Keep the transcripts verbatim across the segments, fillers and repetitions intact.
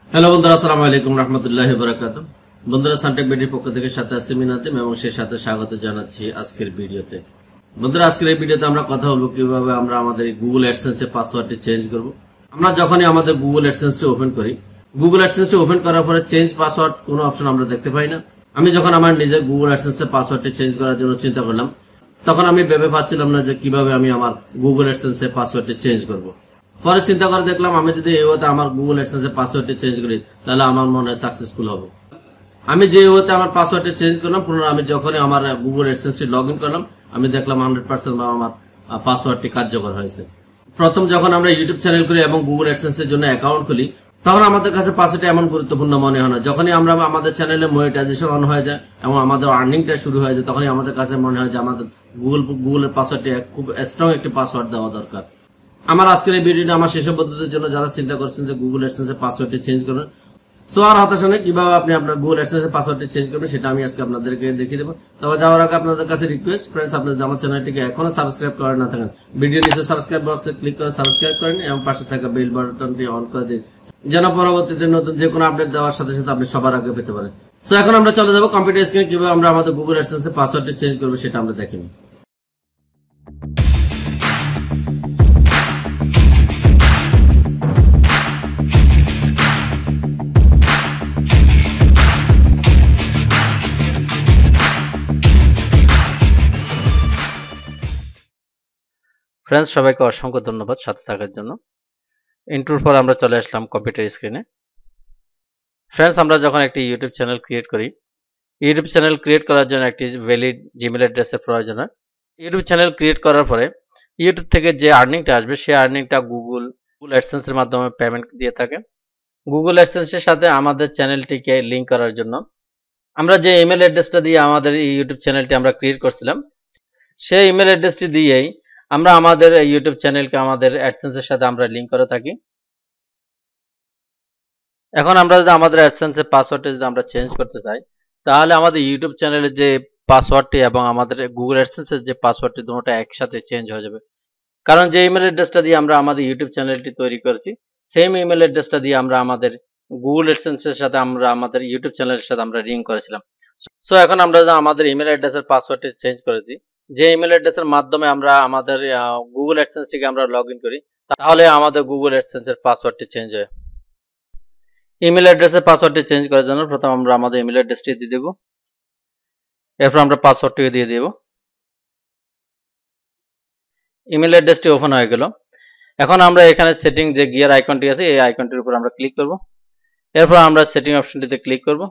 Hello বন্ধুরা, আসসালামু আলাইকুম রহমতুল্লাহি বারাকাতুহু। বন্ধুরা, সানটেক বিডির পক্ষ থেকে সাথে আসছি মিনাতিম এবং সেই সাথে স্বাগত জানাচ্ছি আজকের ভিডিওতে। বন্ধুরা, আজকের এই ভিডিওতে আমরা কথা বলবো কিভাবে আমরা আমাদের গুগল অ্যাডসেন্স এর পাসওয়ার্ডটি চেঞ্জ করব। আমরা যখনই আমাদের গুগল অ্যাডসেন্সটি ওপেন করি, গুগল অ্যাডসেন্সটি ওপেন করার পরে চেঞ্জ পাসওয়ার্ড কোনো অপশন আমরা দেখতে পাই না। আমি যখন আমার নিজের গুগল অ্যাডসেন্স এর পাসওয়ার্ডটি চেঞ্জ করার জন্য চিন্তা করলাম, তখন আমি ভেবে পাচ্ছিলাম না যে কিভাবে আমি আমার গুগল অ্যাডসেন্স এর পাসওয়ার্ডটি চেঞ্জ করব। পরে চিন্তা করে দেখলাম, আমি যদি এই ওয়েতে আমার গুগল অ্যাডসেন্স এর পাসওয়ার্ডটি চেঞ্জ করি তাহলে আমার মনে হয় সাকসেসফুল হবে। আমি যে ওয়েতে আমার পাসওয়ার্ডটি চেঞ্জ করলাম, পুনরায় আমি যখনই আমার গুগল অ্যাডসেন্সটি লগ ইন করলাম, আমি দেখলাম হান্ড্রেড পার্সেন্ট আমার পাসওয়ার্ডটি কার্যকর হয়েছে। প্রথম যখন আমরা ইউটিউব চ্যানেল করি এবং গুগল অ্যাডসেন্স এর জন্য অ্যাকাউন্ট খুলি, তখন আমাদের কাছে পাসওয়ার্ডটি এমন গুরুত্বপূর্ণ মনে হয় না। যখনই আমরা আমাদের চ্যানেলে মনিটাইজেশন অন হয়ে যায় এবং আমাদের আর্নিংটা শুরু হয়ে যায়, তখনই আমাদের কাছে মনে হয় যে আমাদের গুগল গুগলের পাসওয়ার্ডটি খুব স্ট্রং একটি পাসওয়ার্ড দেওয়া দরকার। আমার আজকের এই ভিডিওটা আমার সেসব বন্ধুদের জন্য যারা চিন্তা করছেন যে গুগল অ্যাডসেন্স এর পাসওয়ার্ডটি চেঞ্জ করবেন। সো আর হতাশা নেই, কিভাবে আপনি আপনার গুগল অ্যাডসেন্স এর পাসওয়ার্ডটি চেঞ্জ করবেন সেটা আমি আজকে আপনাদেরকে দেখিয়ে দেবো। তবে যাওয়ার আগে আপনাদের কাছে রিকোয়েস্ট, ফ্রেন্ডস, আপনাদের আমার চ্যানেলটিকে এখনো সাবস্ক্রাইব করে না থাকেন, ভিডিও নিচে সাবস্ক্রাইব বক্সে ক্লিক করে সাবস্ক্রাইব করেন এবং পাশে থাকা বেল বাটনটি অন করে দিন, যেন পরবর্তীতে নতুন যে কোনো আপডেট দেওয়ার সাথে সাথে আপনি সবার আগে পেতে পারেন। সো এখন আমরা চলে যাবো কম্পিউটার স্ক্রিনে, কিভাবে আমরা আমাদের গুগল অ্যাডসেন্স এর পাসওয়ার্ডটি চেঞ্জ করবো সেটা আমরা দেখিনি। ফ্রেন্ডস, সবাইকে অসংখ্য ধন্যবাদ সাথে থাকার জন্য। ইন্ট্রোর পর আমরা চলে আসলাম কম্পিউটার স্ক্রিনে। ফ্রেন্ডস, আমরা যখন একটি ইউটিউব চ্যানেল ক্রিয়েট করি, ইউটিউব চ্যানেল ক্রিয়েট করার জন্য একটি ভ্যালিড জিমেল অ্যাড্রেসের প্রয়োজন হয়। ইউটিউব চ্যানেল ক্রিয়েট করার পরে ইউটিউব থেকে যে আর্নিংটা আসবে, সেই আর্নিংটা গুগল গুগল অ্যাডসেন্সের মাধ্যমে পেমেন্ট দিয়ে থাকে। গুগল অ্যাডসেন্সের সাথে আমাদের চ্যানেলটিকে লিঙ্ক করার জন্য আমরা যে ইমেল অ্যাড্রেসটা দিয়ে আমাদের এই ইউটিউব চ্যানেলটি আমরা ক্রিয়েট করছিলাম, সেই ইমেল অ্যাড্রেসটি দিয়েই আমরা আমাদের ইউটিউব চ্যানেলকে আমাদের অ্যাডসেন্সের সাথে আমরা লিঙ্ক করে থাকি। এখন আমরা যদি আমাদের অ্যাডসেন্সের পাসওয়ার্ডটা যদি আমরা চেঞ্জ করতে চাই, তাহলে আমাদের ইউটিউব চ্যানেলের যে পাসওয়ার্ডটি এবং আমাদের গুগল অ্যাডসেন্সের যে পাসওয়ার্ডটি দুটোটা একসাথে চেঞ্জ হয়ে যাবে। কারণ যে ইমেল অ্যাড্রেসটা দিয়ে আমরা আমাদের ইউটিউব চ্যানেলটি তৈরি করেছি, সেম ইমেল অ্যাড্রেসটা দিয়ে আমরা আমাদের গুগল অ্যাডসেন্সের সাথে আমরা আমাদের ইউটিউব চ্যানেলের সাথে আমরা লিঙ্ক করেছিলাম। সো এখন আমরা যদি আমাদের ইমেল অ্যাড্রেসের পাসওয়ার্ডটি চেঞ্জ করে দিই, যে ইমেল অ্যাড্রেসের মাধ্যমে আমরা আমাদের গুগল অ্যাডসেন্সটিকে আমরা লগ ইন করি, তাহলে আমাদের গুগল অ্যাডসেন্সের পাসওয়ার্ডটি চেঞ্জ হয়। ইমেল অ্যাড্রেসের পাসওয়ার্ডটি চেঞ্জ করার জন্য প্রথম আমরা আমাদের ইমেল অ্যাড্রেসটি দিয়ে দেব, এরপর আমরা পাসওয়ার্ডটিকে দিয়ে দেব। ইমেল অ্যাড্রেসটি ওপেন হয়ে গেল। এখন আমরা এখানে সেটিং যে গিয়ার আইকনটি আছে, এই আইকনটির উপর আমরা ক্লিক করব। এরপর আমরা সেটিং অপশনটিতে ক্লিক করব।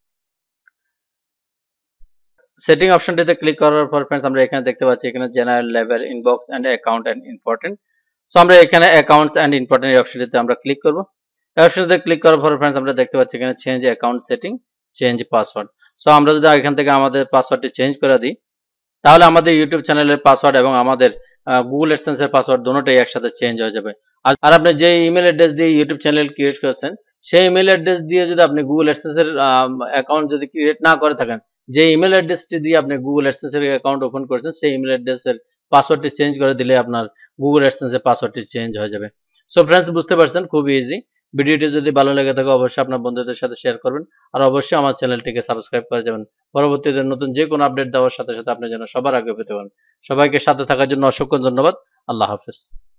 সেটিং অপশনটিতে ক্লিক করার পর ফ্রেন্ডস, আমরা এখানে দেখতে পাচ্ছি এখানে general level, inbox and account and important. So আমরা এখানে অ্যাকাউন্টস এন্ড ইম্পর্টেন্ট এই অপশনটিতে আমরা ক্লিক করব। এই অপশনটিতে ক্লিক করার পর ফ্রেন্ডস, আমরা দেখতে পাচ্ছি এখানে change account setting, change password. So আমরা যদি এখান থেকে আমাদের পাসওয়ার্ডটি চেঞ্জ করে দিই, তাহলে আমাদের ইউটিউব চ্যানেলের পাসওয়ার্ড এবং আমাদের গুগল অ্যাডসেন্সের পাসওয়ার্ড দুটোটাই একসাথে চেঞ্জ হয়ে যাবে। আর আপনি যে ইমেল অ্যাড্রেস দিয়ে ইউটিউব চ্যানেল ক্রিয়েট করেছেন, সেই ইমেল অ্যাড্রেস দিয়ে যদি আপনি গুগল অ্যাডসেন্সের অ্যাকাউন্ট যদি ক্রিয়েট না করে থাকেন, যে ইমেল অ্যাড্রেসটি দিয়ে আপনি গুগল অ্যাডসেন্সের অ্যাকাউন্ট ওপেন করেছেন, সেই ইমেল অ্যাড্রেসের পাসওয়ার্ডটি চেঞ্জ করে দিলে আপনার গুগল অ্যাডসেন্সের পাসওয়ার্ডটি চেঞ্জ হয়ে যাবে। সো ফ্রেন্ডস, বুঝতে পারছেন, খুব ইজি। ভিডিওটি যদি ভালো লেগে থাকে অবশ্যই আপনার বন্ধুদের সাথে শেয়ার করবেন, আর অবশ্যই আমার চ্যানেলটিকে সাবস্ক্রাইব করে যাবেন, পরবর্তীতে নতুন যে কোনো আপডেট দেওয়ার সাথে সাথে আপনি যেন সবার আগে পেতে পারেন। সবাইকে সাথে থাকার জন্য অসংখ্য ধন্যবাদ। আল্লাহ হাফেজ।